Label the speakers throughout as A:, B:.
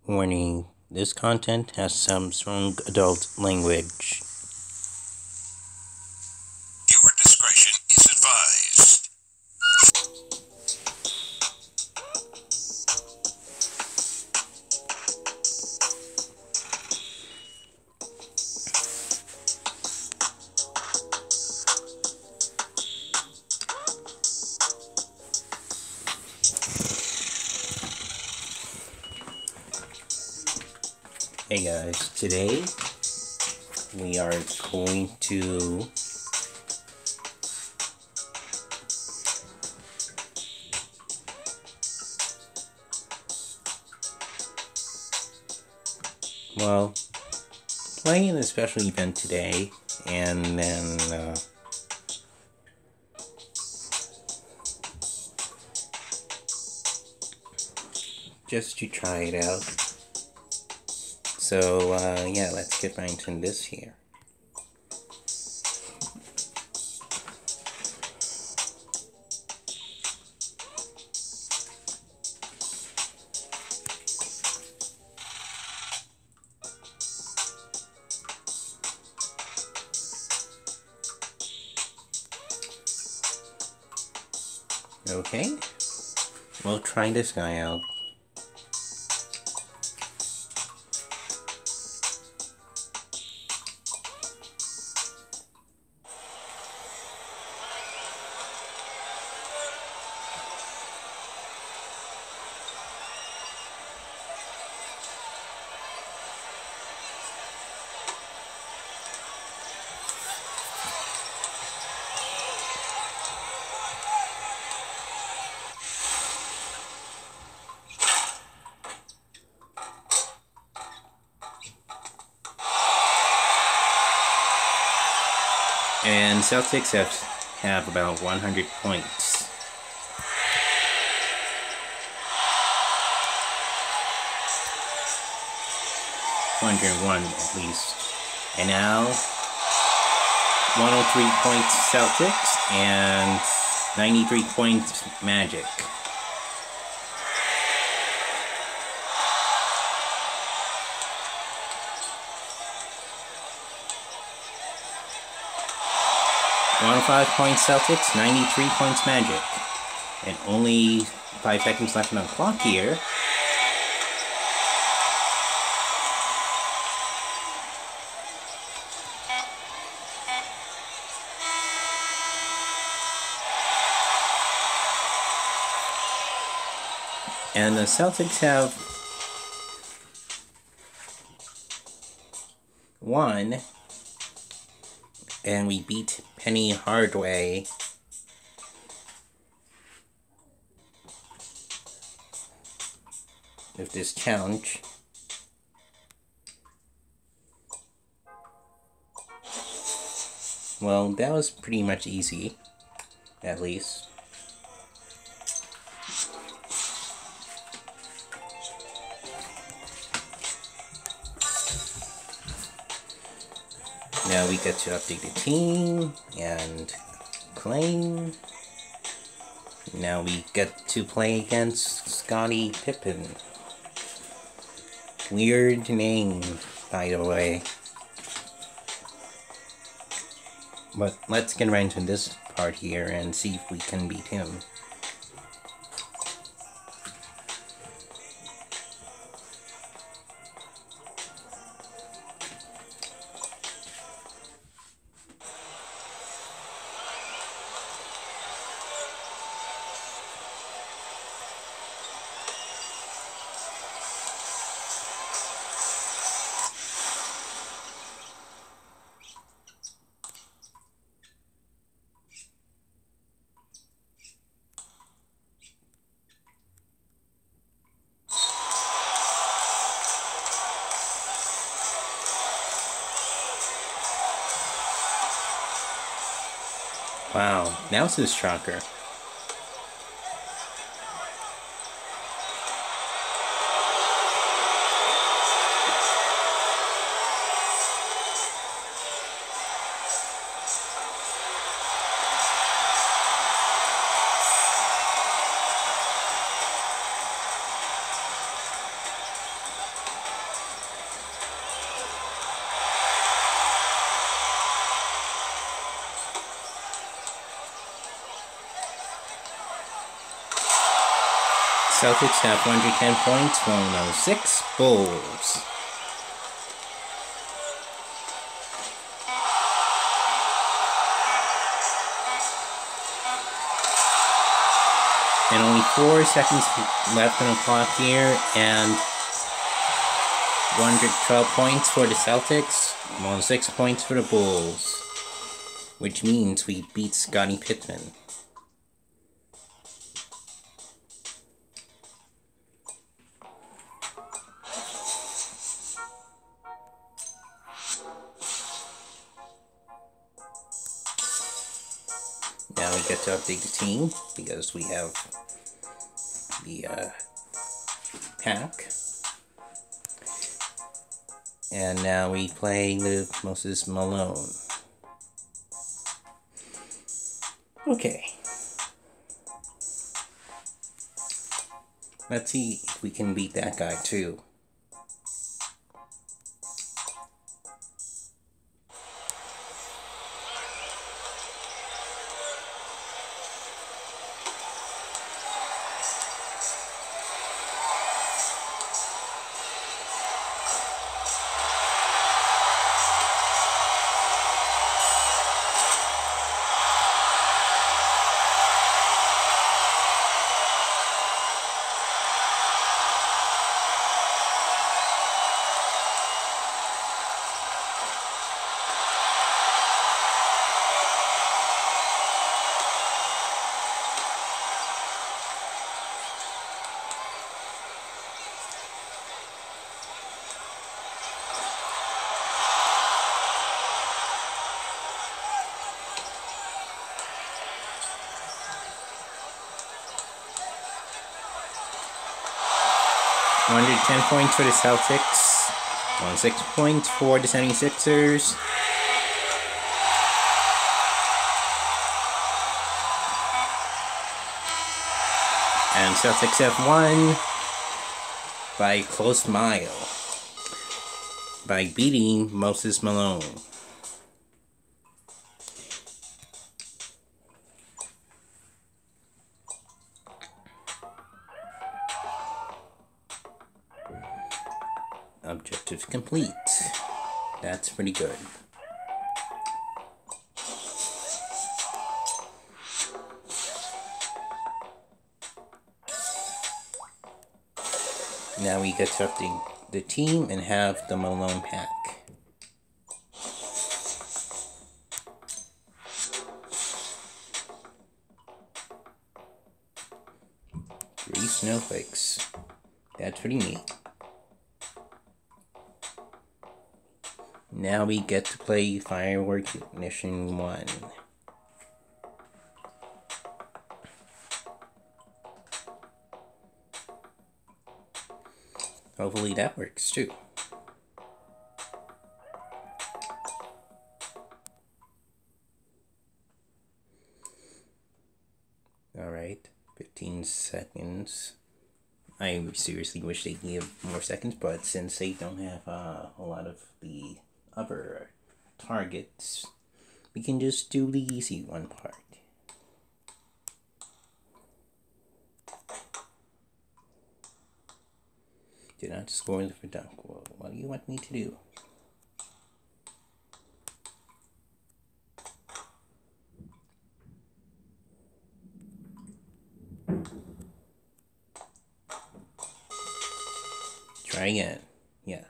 A: Warning, this content has some strong adult language.
B: Viewer discretion is advised.
A: Hey guys, today we are going to play in a special event today, and then just to try it out. So yeah, let's get right into this here. Okay, we'll try this guy out. And Celtics have about 100 points. #101 at least. And now 103 points Celtics and 93 points Magic. #105 points Celtics, 93 points Magic. And only 5 seconds left on the clock here. And the Celtics have won. And we beat Penny Hardaway. With this challenge. Well, that was pretty much easy. At least. Now we get to update the team and claim. Now we get to play against Scottie Pippen. Weird name, by the way. But let's get right into this part here and see if we can beat him. Wow, now it's a shocker. Celtics have 110 points, 106 Bulls. And only 4 seconds left on the clock here, and 112 points for the Celtics, 106 points for the Bulls, which means we beat Scottie Pippen. Now we get to update the team because we have the pack. And now we play with Moses Malone. Okay. Let's see if we can beat that guy too. $110 points for the Celtics, 106 points for the 76ers. And Celtics have won by a close mile by beating Moses Malone. Objective complete. That's pretty good. Now we get to update the team and have the Malone pack. Three snowflakes. That's pretty neat. Now we get to play Fireworks Ignition 1. Hopefully that works too. Alright, 15 seconds. I seriously wish they give more seconds, but since they don't have a lot of the other targets, we can just do the easy one part. Did not score the dunk. Well, what do you want me to do? Try again. Yeah.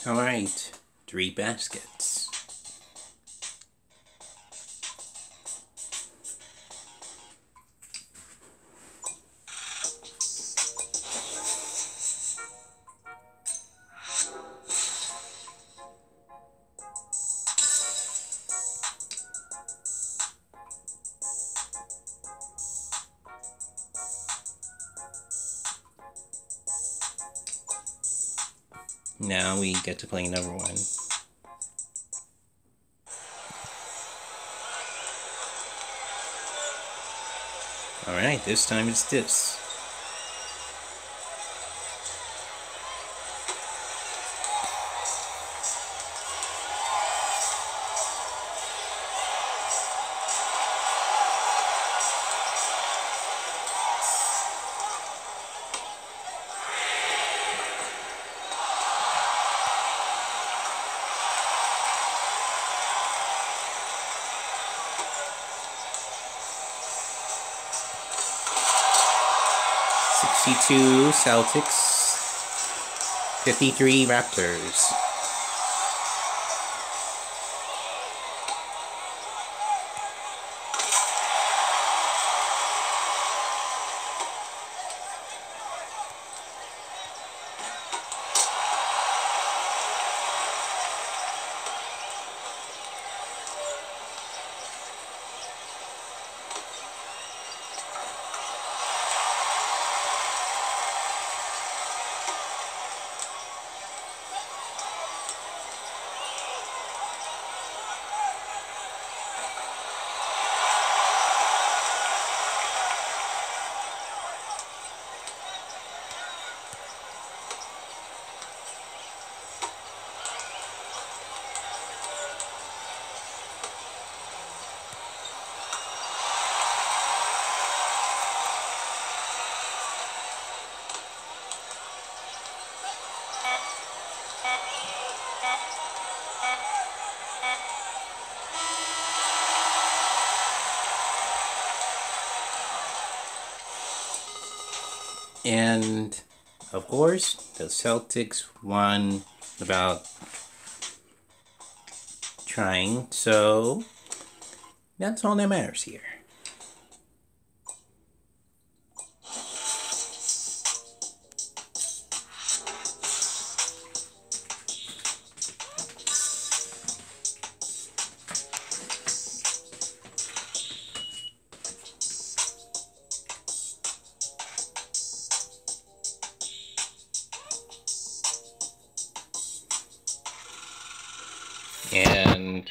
A: Alright, 3 baskets. Now we get to play number 1. Alright, this time it's this. $62 Celtics, 53 Raptors. And, of course, the Celtics won without trying, so that's all that matters here. And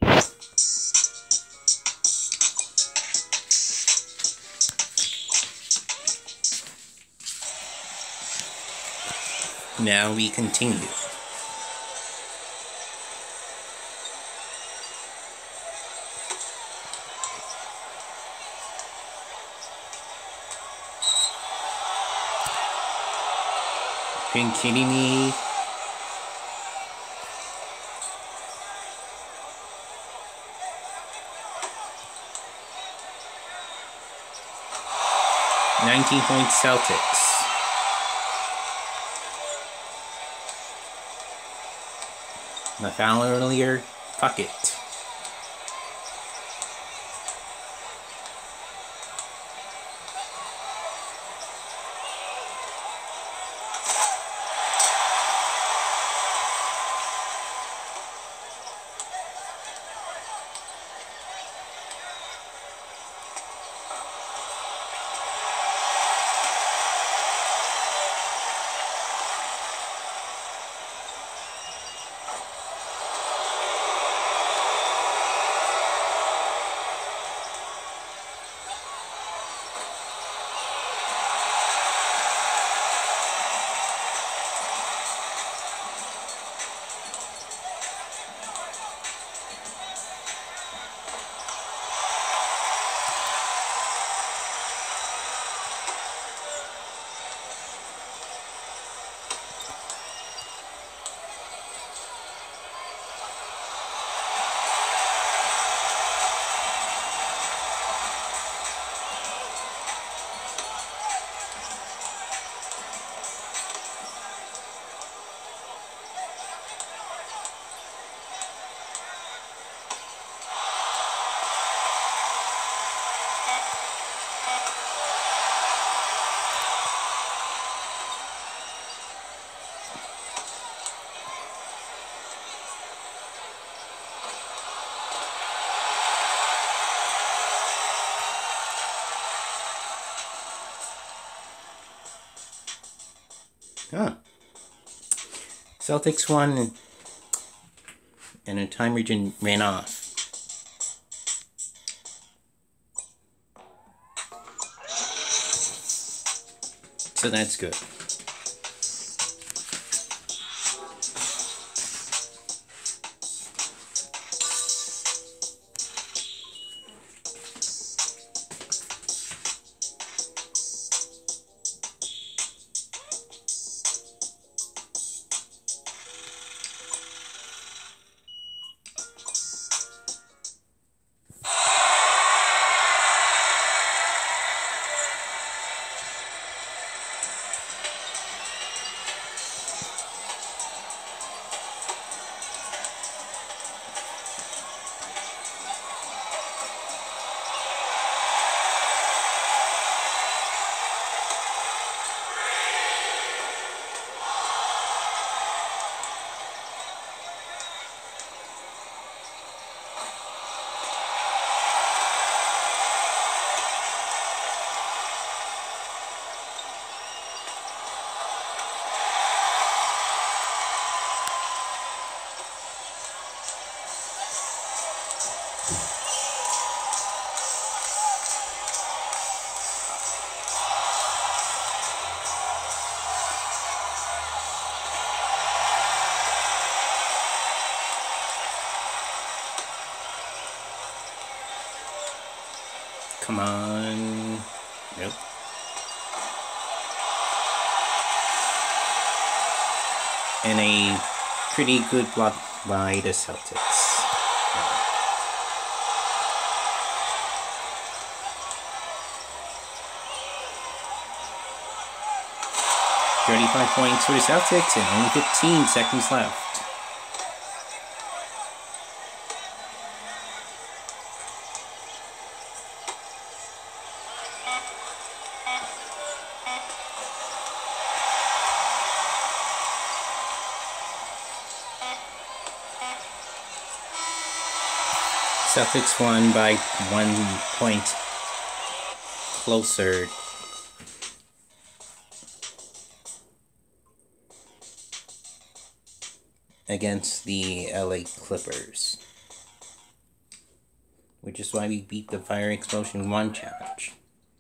A: now we continue. Are you kidding me? -19-point Celtics. I found earlier. Fuck it. Celtics won, and a timer ran off. So that's good. Come on. Nope. And a pretty good block by the Celtics. 35 points for the Celtics and only 15 seconds left. Celtics won by 1 point closer. Against the LA Clippers. Which is why we beat the Fire Explosion 1 challenge.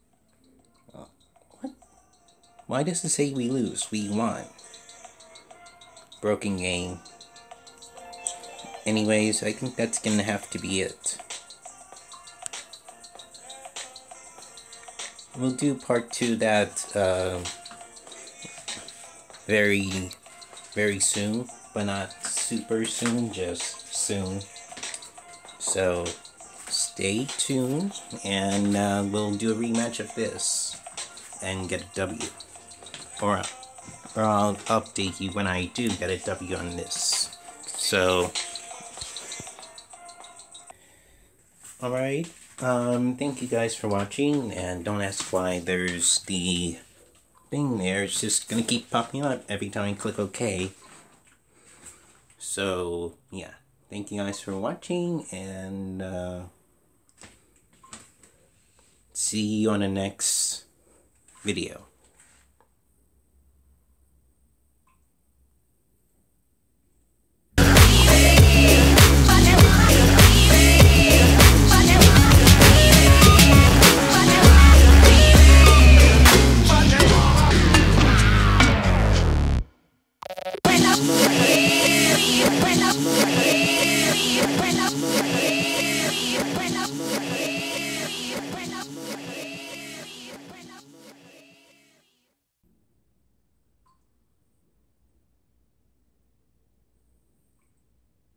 A: What? Why does it say we lose? We won. Broken game. Anyways, I think that's gonna have to be it. We'll do part 2 that very soon, but not super soon, just soon. So stay tuned, and we'll do a rematch of this and get a W. Or I'll update you when I do get a W on this. So alright, thank you guys for watching, and don't ask why there's the thing there. It's just gonna keep popping up every time I click OK. So, yeah, thank you guys for watching, and see you on the next video.